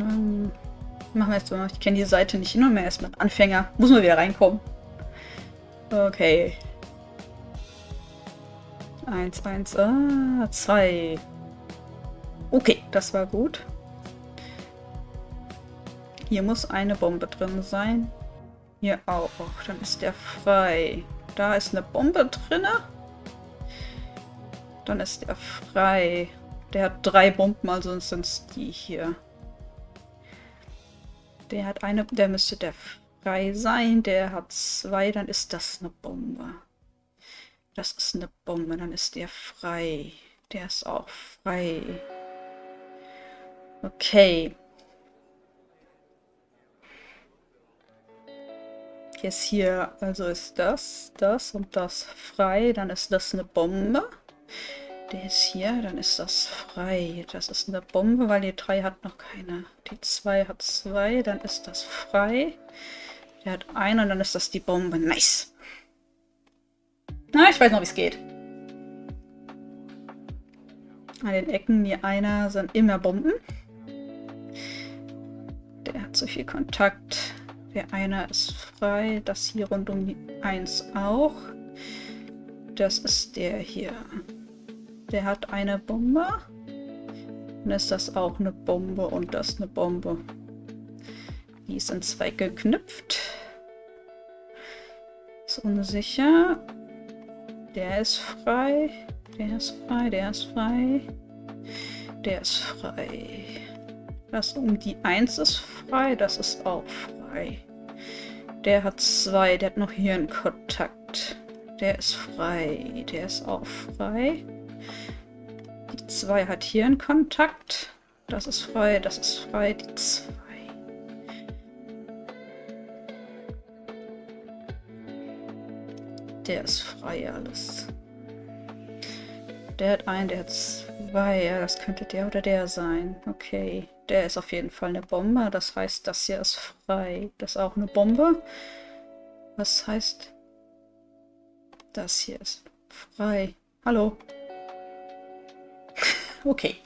Machen wir jetzt mal. Ich kenne die Seite nicht. Nur mehr erstmal Anfänger. Muss man wieder reinkommen. Okay. 1, 1, 2. Okay, das war gut. Hier muss eine Bombe drin sein. Hier auch. Dann ist der frei. Da ist eine Bombe drin. Dann ist er frei. Der hat 3 Bomben, also sind es die hier. Der hat eine, der müsste der frei sein. Der hat 2, dann ist das eine Bombe. Das ist eine Bombe, dann ist der frei. Der ist auch frei. Okay. Jetzt hier, also ist das und das frei. Dann ist das eine Bombe. Der ist hier, dann ist das frei. Das ist eine Bombe, weil die 3 hat noch keine. Die 2 hat 2, dann ist das frei. Der hat 1 und dann ist das die Bombe. Nice. Na, ich weiß noch, wie es geht. An den Ecken, die einer sind immer Bomben. Der hat so viel Kontakt. Der eine ist frei. Das hier rund um die 1 auch. Das ist der hier. Der hat eine Bombe. Dann ist das auch eine Bombe und das eine Bombe. Die sind 2 geknüpft. Ist unsicher. Der ist frei. Der ist frei. Der ist frei. Der ist frei. Das um die 1 ist frei. Das ist auch frei. Der hat 2. Der hat noch hier einen Kontakt. Der ist frei. Der ist auch frei. Die 2 hat hier einen Kontakt. Das ist frei. Das ist frei. Die 2. Der ist frei alles. Der hat 1, der hat 2. Ja, das könnte der oder der sein. Okay. Der ist auf jeden Fall eine Bombe. Das heißt, das hier ist frei. Das ist auch eine Bombe. Was heißt, das hier ist frei. Hallo. Okay.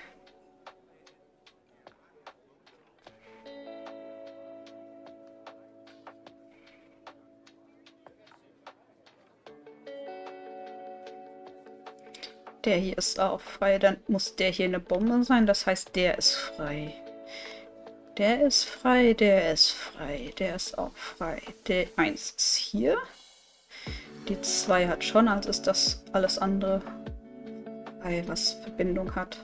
Der hier ist auch frei. Dann muss der hier eine Bombe sein. Das heißt, der ist frei. Der ist frei. Der ist frei. Der ist auch frei. Der 1 ist hier. Die 2 hat schon, also ist das alles andere, was Verbindung hat.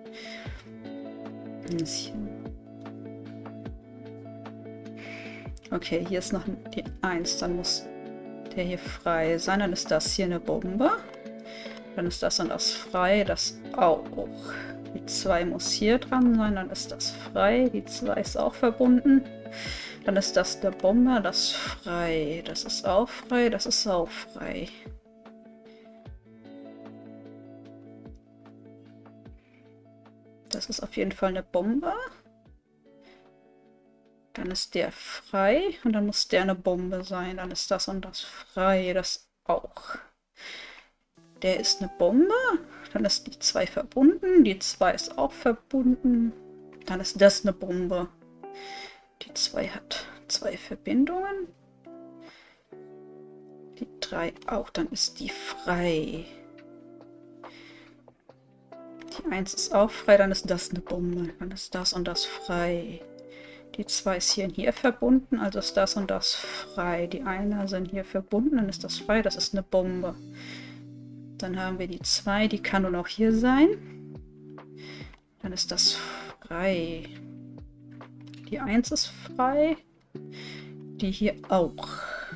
Okay, hier ist noch die 1. Dann muss der hier frei sein. Dann ist das hier eine Bombe. Dann ist das und das frei. Das auch. Die 2 muss hier dran sein. Dann ist das frei. Die 2 ist auch verbunden. Dann ist das der Bombe. Das frei. Das ist auch frei. Das ist auch frei. Das ist auf jeden Fall eine Bombe. Dann ist der frei. Und dann muss der eine Bombe sein. Dann ist das und das frei. Das auch. Der ist eine Bombe. Dann ist die 2 verbunden. Die 2 ist auch verbunden. Dann ist das eine Bombe. Die 2 hat 2 Verbindungen. Die 3 auch. Dann ist die frei. Die 1 ist auch frei. Dann ist das eine Bombe. Dann ist das und das frei. Die 2 ist hier und hier verbunden. Also ist das und das frei. Die 1 sind hier verbunden. Dann ist das frei. Das ist eine Bombe. Dann haben wir die 2, die kann nur noch hier sein. Dann ist das frei. Die 1 ist frei. Die hier auch.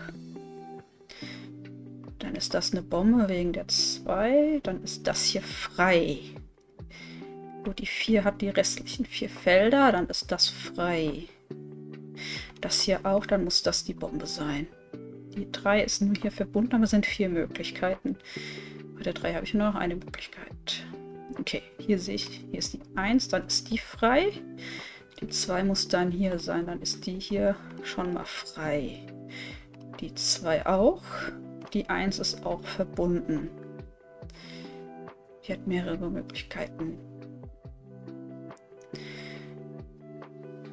Dann ist das eine Bombe wegen der 2. Dann ist das hier frei. Gut, die 4 hat die restlichen 4 Felder. Dann ist das frei. Das hier auch, dann muss das die Bombe sein. Die 3 ist nur hier verbunden, aber es sind 4 Möglichkeiten. Bei der 3 habe ich nur noch eine Möglichkeit. Okay, hier sehe ich, hier ist die 1, dann ist die frei. Die 2 muss dann hier sein, dann ist die hier schon mal frei. Die 2 auch. Die 1 ist auch verbunden. Die hat mehrere Möglichkeiten.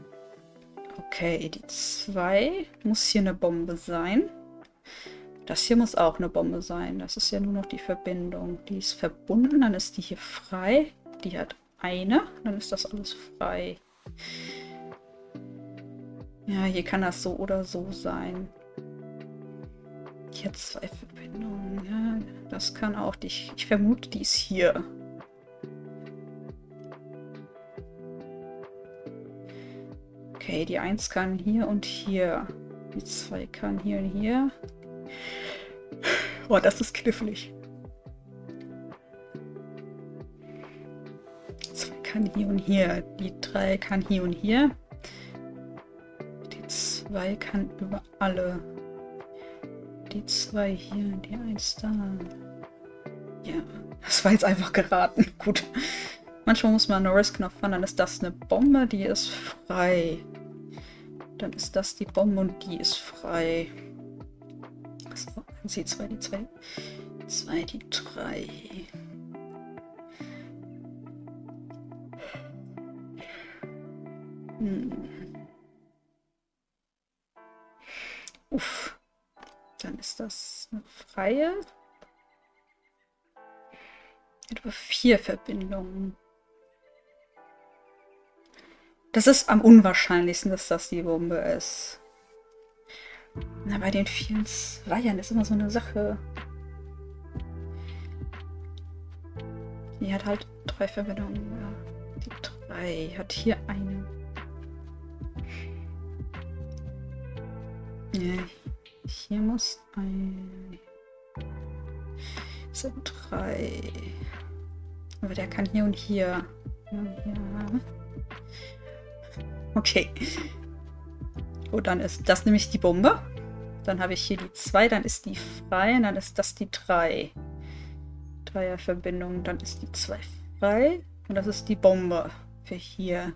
Okay, die 2 muss hier eine Bombe sein. Das hier muss auch eine Bombe sein. Das ist ja nur noch die Verbindung. Die ist verbunden, dann ist die hier frei. Die hat eine, dann ist das alles frei. Ja, hier kann das so oder so sein. Hier 2 Verbindungen. Ja, das kann auch die. Ich vermute, die ist hier. Okay, die 1 kann hier und hier. Die 2 kann hier und hier. Boah, das ist knifflig. Die 2 kann hier und hier. Die 3 kann hier und hier. Die 2 kann über alle. Die 2 hier, die 1 da. Ja, das war jetzt einfach geraten. Gut. Manchmal muss man No Risk No Fun, dann ist das eine Bombe, die ist frei. Dann ist das die Bombe und die ist frei. So, die 2, die 2. 2, die 3. Uff. Dann ist das eine freie. Etwa 4 Verbindungen. Das ist am unwahrscheinlichsten, dass das die Bombe ist. Na, bei den vielen Zweiern ist immer so eine Sache. Die hat halt 3 Verbindungen. Ja. Die 3 hat hier eine. Ja, hier muss ein. Das sind 3. Aber der kann hier und hier. Ja. Okay. Gut, dann ist das nämlich die Bombe. Dann habe ich hier die 2, dann ist die frei, und dann ist das die 3. Dreierverbindung, dann ist die 2 frei. Und das ist die Bombe für hier.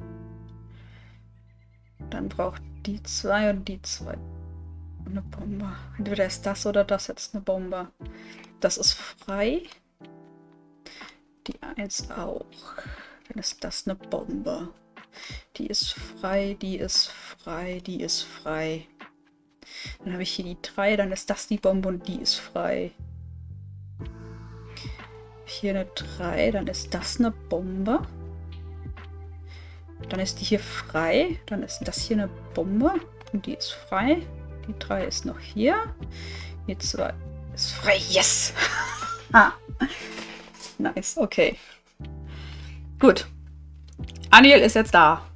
Dann braucht die 2 und die 2 eine Bombe. Entweder ist das oder das jetzt eine Bombe. Das ist frei. Die 1 auch. Dann ist das eine Bombe. Die ist frei, die ist frei, die ist frei. Dann habe ich hier die 3, dann ist das die Bombe und die ist frei. Hier eine 3, dann ist das eine Bombe. Dann ist die hier frei, dann ist das hier eine Bombe und die ist frei. Die 3 ist noch hier. Die 2 ist frei. Yes! Ah. Nice, okay. Gut. Aniel ist jetzt da.